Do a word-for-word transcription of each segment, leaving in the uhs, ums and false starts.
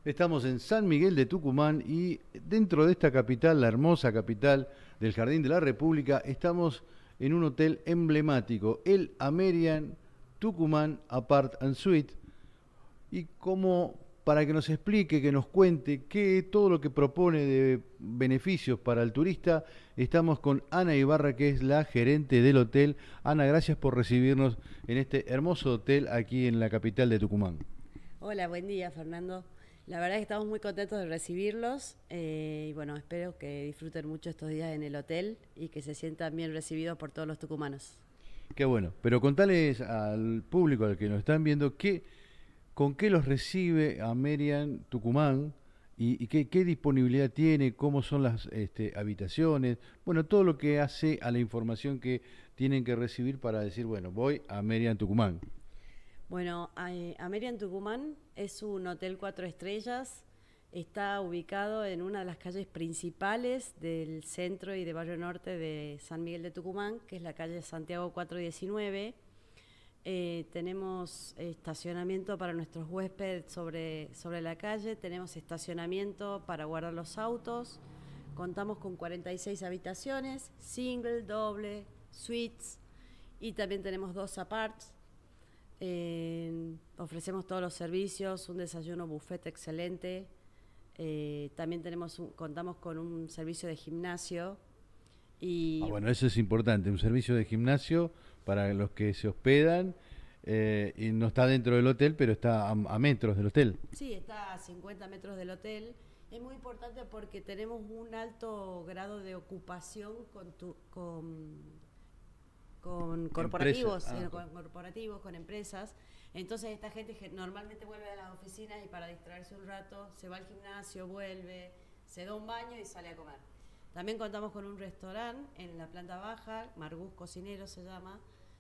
Estamos en San Miguel de Tucumán y dentro de esta capital, la hermosa capital del Jardín de la República, estamos en un hotel emblemático, el Amerian Tucumán Apart and Suite. Y como para que nos explique, que nos cuente qué todo lo que propone de beneficios para el turista, estamos con Ana Ibarra, que es la gerente del hotel. Ana, gracias por recibirnos en este hermoso hotel aquí en la capital de Tucumán. Hola, buen día, Fernando. La verdad es que estamos muy contentos de recibirlos eh, y bueno, espero que disfruten mucho estos días en el hotel y que se sientan bien recibidos por todos los tucumanos. Qué bueno, pero contales al público, al que nos están viendo, qué, con qué los recibe Amerian Tucumán y, y qué, qué disponibilidad tiene, cómo son las este, habitaciones, bueno, todo lo que hace a la información que tienen que recibir para decir, bueno, voy a Amerian Tucumán. Bueno, eh, Amerian Tucumán es un hotel cuatro estrellas, está ubicado en una de las calles principales del centro y de Barrio Norte de San Miguel de Tucumán, que es la calle Santiago cuatrocientos diecinueve. Eh, tenemos estacionamiento para nuestros huéspedes sobre, sobre la calle, tenemos estacionamiento para guardar los autos, contamos con cuarenta y seis habitaciones, single, doble, suites, y también tenemos dos aparts. Eh, ofrecemos todos los servicios, un desayuno buffet excelente. Eh, también tenemos un, contamos con un servicio de gimnasio. Ah, Y bueno, eso es importante, un servicio de gimnasio para los que se hospedan eh, y no está dentro del hotel, pero está a, a metros del hotel. sí, está a cincuenta metros del hotel. Es muy importante porque tenemos un alto grado de ocupación con, tu, con con Empresa. corporativos, Ah, eh, ok. con corporativos, con empresas. Entonces esta gente que normalmente vuelve a las oficinas y para distraerse un rato se va al gimnasio, vuelve, se da un baño y sale a comer. También contamos con un restaurante en la planta baja, Margus Cocinero se llama,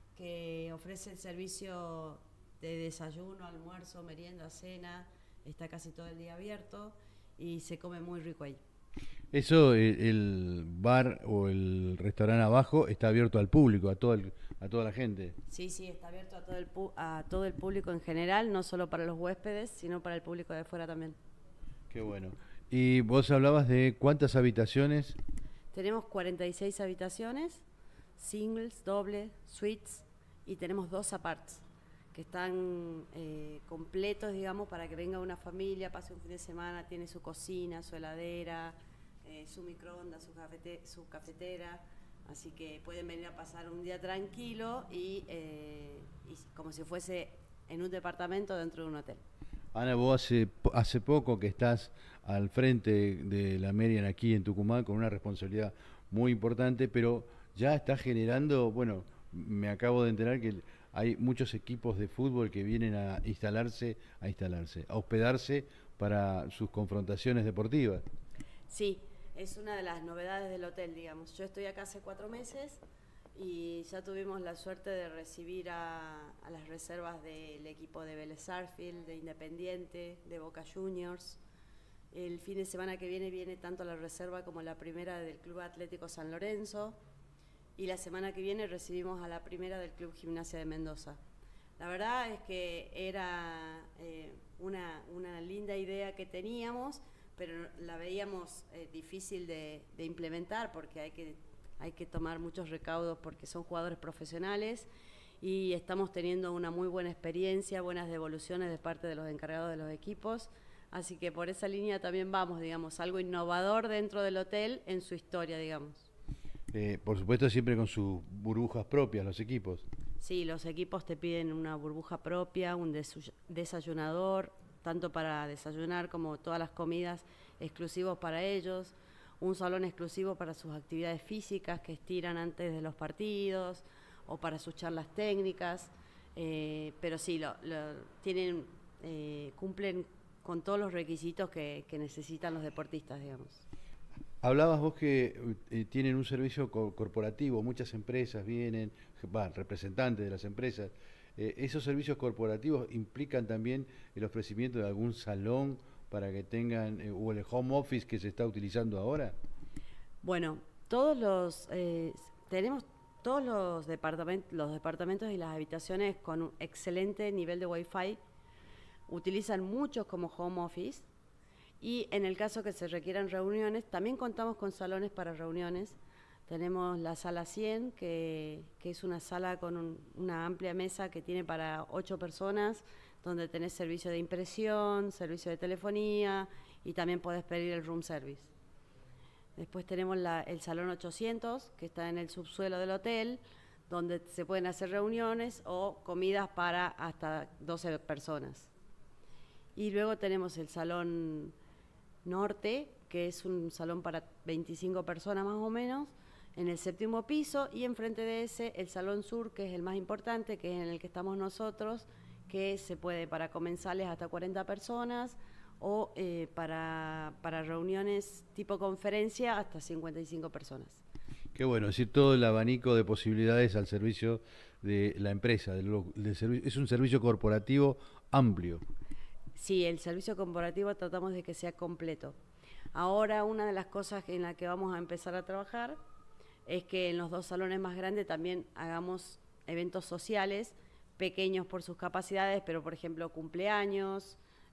que ofrece el servicio de desayuno, almuerzo, merienda, cena, está casi todo el día abierto y se come muy rico ahí. Eso, el, el bar o el restaurante abajo está abierto al público, a todo el- a toda la gente. Sí, sí, está abierto a todo, el pu- a todo el público en general, no solo para los huéspedes, sino para el público de fuera también. Qué bueno. Y vos hablabas de cuántas habitaciones. Tenemos cuarenta y seis habitaciones, singles, doble, suites, y tenemos dos aparts que están eh, completos, digamos, para que venga una familia, pase un fin de semana, tiene su cocina, su heladera, eh, su microondas, su, cafete- su cafetera, así que pueden venir a pasar un día tranquilo y, eh, y como si fuese en un departamento dentro de un hotel. Ana, vos hace, po- hace poco que estás al frente de la Merian aquí en Tucumán con una responsabilidad muy importante, pero ya está generando, bueno, me acabo de enterar que hay muchos equipos de fútbol que vienen a instalarse, a instalarse, a hospedarse para sus confrontaciones deportivas. Sí, es una de las novedades del hotel, digamos. Yo estoy acá hace cuatro meses y ya tuvimos la suerte de recibir a, a las reservas del equipo de Vélez Sarsfield, de Independiente, de Boca Juniors. El fin de semana que viene viene tanto la reserva como la primera del Club Atlético San Lorenzo y la semana que viene recibimos a la primera del Club Gimnasia de Mendoza. La verdad es que era eh, una, una linda idea que teníamos, pero la veíamos eh, difícil de, de implementar porque hay que, hay que tomar muchos recaudos porque son jugadores profesionales y estamos teniendo una muy buena experiencia, buenas devoluciones de parte de los encargados de los equipos. Así que por esa línea también vamos, digamos, algo innovador dentro del hotel en su historia, digamos. Eh, por supuesto, siempre con sus burbujas propias, los equipos. Sí, los equipos te piden una burbuja propia, un desu- desayunador, tanto para desayunar como todas las comidas exclusivos para ellos, un salón exclusivo para sus actividades físicas que estiran antes de los partidos o para sus charlas técnicas, eh, pero sí, lo, lo- tienen, eh, cumplen con todos los requisitos que, que necesitan los deportistas, digamos. Hablabas vos que eh, tienen un servicio co- corporativo, muchas empresas vienen, va, representantes de las empresas. Eh, ¿esos servicios corporativos implican también el ofrecimiento de algún salón para que tengan, eh, o el home office que se está utilizando ahora? Bueno, todos los eh, tenemos todos los departamentos, los departamentos y las habitaciones con un excelente nivel de wifi utilizan muchos como home office Y en el caso que se requieran reuniones, también contamos con salones para reuniones. Tenemos la sala cien, que, que es una sala con un, una amplia mesa que tiene para ocho personas, donde tenés servicio de impresión, servicio de telefonía y también podés pedir el room service. Después tenemos la, el salón ochocientos, que está en el subsuelo del hotel, donde se pueden hacer reuniones o comidas para hasta doce personas. Y luego tenemos el salón norte, que es un salón para veinticinco personas más o menos, en el séptimo piso, y enfrente de ese el salón sur, que es el más importante, que es en el que estamos nosotros, que se puede para comensales hasta cuarenta personas o eh, para, para reuniones tipo conferencia hasta cincuenta y cinco personas. Qué bueno, es decir, todo el abanico de posibilidades al servicio de la empresa, del, del servicio, es un servicio corporativo amplio. Sí, el servicio corporativo tratamos de que sea completo. Ahora una de las cosas en las que vamos a empezar a trabajar es que en los dos salones más grandes también hagamos eventos sociales, pequeños por sus capacidades, pero por ejemplo cumpleaños,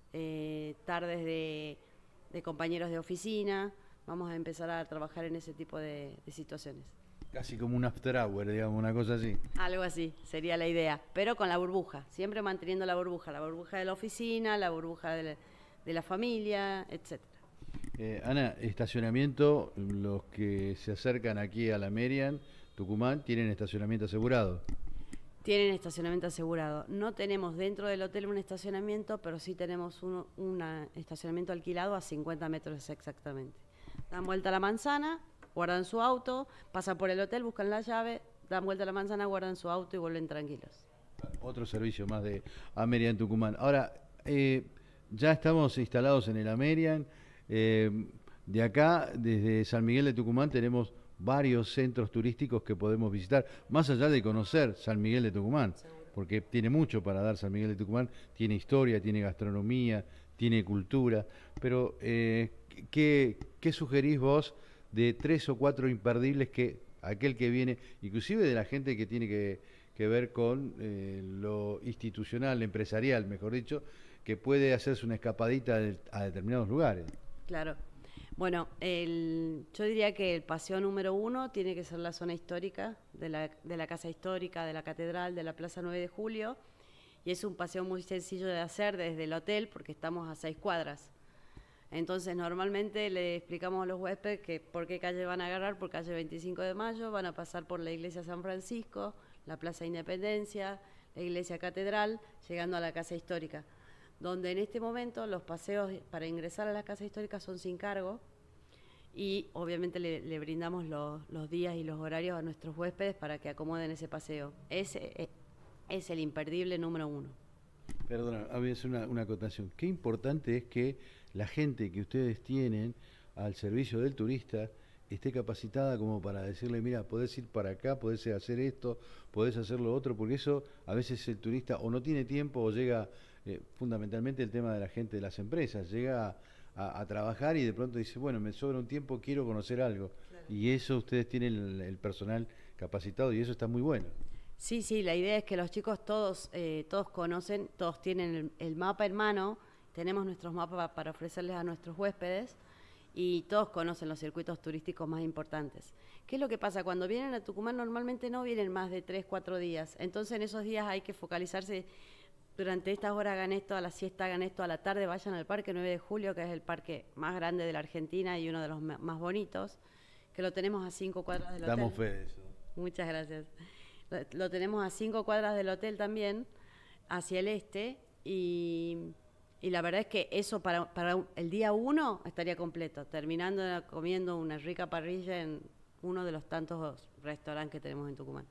eh, tardes de, de compañeros de oficina. Vamos a empezar a trabajar en ese tipo de, de situaciones. Casi como un after hour, digamos, una cosa así. Algo así, sería la idea, pero con la burbuja, siempre manteniendo la burbuja, la burbuja de la oficina, la burbuja de la, de la familia, etcétera. Eh, Ana, estacionamiento, los que se acercan aquí a la Merian, Tucumán, ¿tienen estacionamiento asegurado? Tienen estacionamiento asegurado. No tenemos dentro del hotel un estacionamiento, pero sí tenemos un una estacionamiento alquilado a cincuenta metros exactamente. Dan vuelta a la manzana, guardan su auto, pasan por el hotel, buscan la llave, dan vuelta a la manzana, guardan su auto y vuelven tranquilos. Otro servicio más de Amerian Tucumán. Ahora, eh, ya estamos instalados en el Amerian. Eh, de acá, desde San Miguel de Tucumán, tenemos varios centros turísticos que podemos visitar, más allá de conocer San Miguel de Tucumán, porque tiene mucho para dar San Miguel de Tucumán, tiene historia, tiene gastronomía, tiene cultura, pero eh, ¿qué, qué sugerís vos de tres o cuatro imperdibles que aquel que viene, inclusive de la gente que tiene que, que ver con eh, lo institucional, empresarial, mejor dicho, que puede hacerse una escapadita de, a determinados lugares? Claro. Bueno, el, yo diría que el paseo número uno tiene que ser la zona histórica de la, de la Casa Histórica, de la Catedral, de la Plaza nueve de Julio, y es un paseo muy sencillo de hacer desde el hotel porque estamos a seis cuadras. Entonces, normalmente le explicamos a los huéspedes que por qué calle van a agarrar, por calle veinticinco de mayo, van a pasar por la Iglesia San Francisco, la Plaza Independencia, la Iglesia Catedral, llegando a la Casa Histórica, donde en este momento los paseos para ingresar a la Casa Histórica son sin cargo y obviamente le, le brindamos los, los días y los horarios a nuestros huéspedes para que acomoden ese paseo. Ese es el imperdible número uno. Perdona, voy a hacer una, una acotación. Qué importante es que la gente que ustedes tienen al servicio del turista esté capacitada como para decirle, mira, podés ir para acá, podés hacer esto, podés hacer lo otro, porque eso a veces el turista o no tiene tiempo o llega... Eh, fundamentalmente el tema de la gente de las empresas, llega a, a trabajar y de pronto dice, bueno, me sobra un tiempo, quiero conocer algo. Claro. Y eso ustedes tienen el, el personal capacitado y eso está muy bueno. Sí, sí, la idea es que los chicos todos, eh, todos conocen, todos tienen el, el mapa en mano, tenemos nuestros mapas para ofrecerles a nuestros huéspedes y todos conocen los circuitos turísticos más importantes. ¿Qué es lo que pasa? Cuando vienen a Tucumán normalmente no vienen más de tres, cuatro días, entonces en esos días hay que focalizarse. Durante estas horas hagan esto, a la siesta hagan esto, a la tarde vayan al Parque nueve de Julio, que es el parque más grande de la Argentina y uno de los más bonitos, que lo tenemos a cinco cuadras del hotel. Damos fe de eso. Muchas gracias. Lo, lo tenemos a cinco cuadras del hotel también, hacia el este, y, y la verdad es que eso para, para el día uno estaría completo, terminando comiendo una rica parrilla en uno de los tantos restaurantes que tenemos en Tucumán.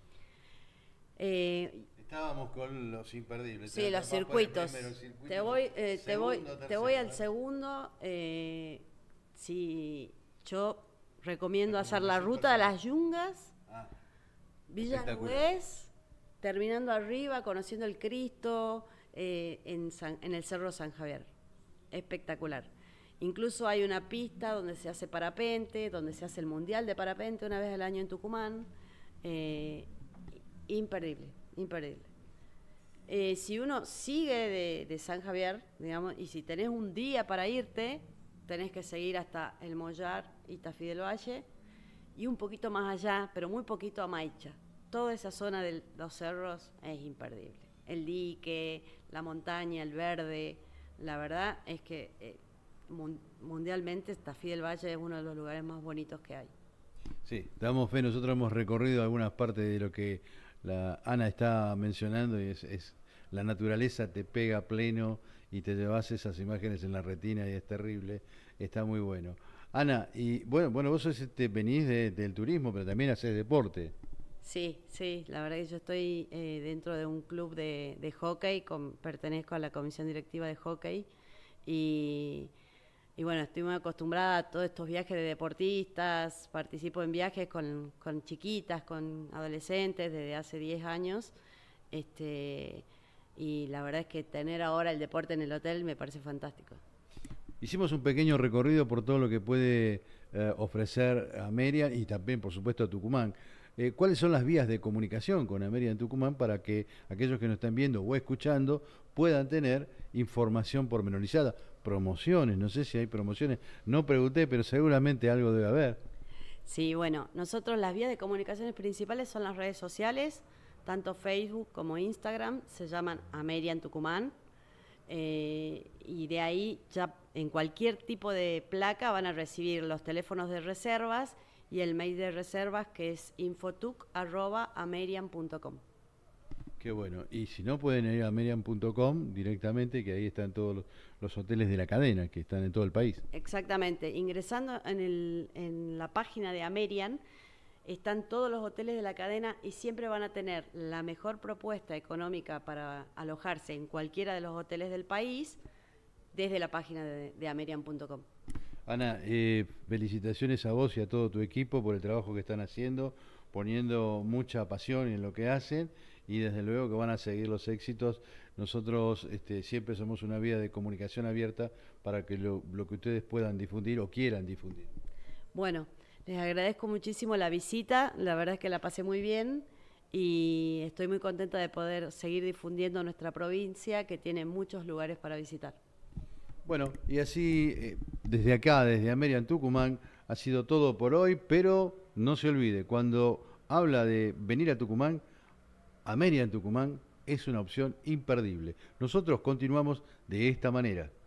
Eh, Estábamos con los imperdibles. Sí, los circuitos. circuito, te voy, eh, segundo, te voy, tercero, te voy al ¿no? segundo. Eh, si yo recomiendo hacer la ruta de las Yungas, ah, Villa Luis, terminando arriba, conociendo el Cristo, eh, en, San, en el Cerro San Javier. Espectacular. Incluso hay una pista donde se hace parapente, donde se hace el Mundial de Parapente una vez al año en Tucumán. Eh, imperdible, imperdible. Eh, si uno sigue de, de San Javier, digamos, y si tenés un día para irte, tenés que seguir hasta El Mollar y Tafí del Valle, y un poquito más allá, pero muy poquito a Maicha. Toda esa zona de los cerros es imperdible. El dique, la montaña, el verde, la verdad es que eh, mun mundialmente Tafí del Valle es uno de los lugares más bonitos que hay. Sí, damos fe, nosotros hemos recorrido algunas partes de lo que la Ana está mencionando y es, es la naturaleza te pega a pleno y te llevas esas imágenes en la retina y es terrible, está muy bueno. Ana, y bueno, bueno vos sos, este, venís de, del turismo, pero también haces deporte. Sí, sí, la verdad que yo estoy eh, dentro de un club de, de hockey, con, pertenezco a la comisión directiva de hockey y, y bueno, estoy muy acostumbrada a todos estos viajes de deportistas, participo en viajes con, con chiquitas, con adolescentes desde hace diez años, este, y la verdad es que tener ahora el deporte en el hotel me parece fantástico. Hicimos un pequeño recorrido por todo lo que puede eh, ofrecer Amerian y también, por supuesto, a Tucumán. Eh, ¿Cuáles son las vías de comunicación con Amerian Tucumán para que aquellos que nos están viendo o escuchando puedan tener información pormenorizada? Promociones, no sé si hay promociones, no pregunté, pero seguramente algo debe haber. Sí, bueno, nosotros las vías de comunicaciones principales son las redes sociales, tanto Facebook como Instagram, se llaman Amerian Tucumán. Eh, y de ahí ya en cualquier tipo de placa van a recibir los teléfonos de reservas y el mail de reservas que es infotuc arroba amerian punto com. Qué bueno, y si no pueden ir a amerian punto com directamente, que ahí están todos los, los hoteles de la cadena que están en todo el país. Exactamente, ingresando en, el, en la página de Amerian están todos los hoteles de la cadena y siempre van a tener la mejor propuesta económica para alojarse en cualquiera de los hoteles del país desde la página de, de amerian punto com. Ana, eh, felicitaciones a vos y a todo tu equipo por el trabajo que están haciendo, poniendo mucha pasión en lo que hacen y desde luego que van a seguir los éxitos. Nosotros este, siempre somos una vía de comunicación abierta para que lo, lo que ustedes puedan difundir o quieran difundir. Bueno, les agradezco muchísimo la visita, la verdad es que la pasé muy bien y estoy muy contenta de poder seguir difundiendo nuestra provincia que tiene muchos lugares para visitar. Bueno, y así eh, desde acá, desde Amerian Tucumán, ha sido todo por hoy, pero no se olvide, cuando habla de venir a Tucumán, Amerian Tucumán es una opción imperdible. Nosotros continuamos de esta manera.